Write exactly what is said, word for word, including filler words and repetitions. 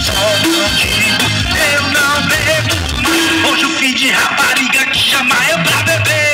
só contigo eu não bebo mais. Hoje o fim de rapariga que chama eu pra beber.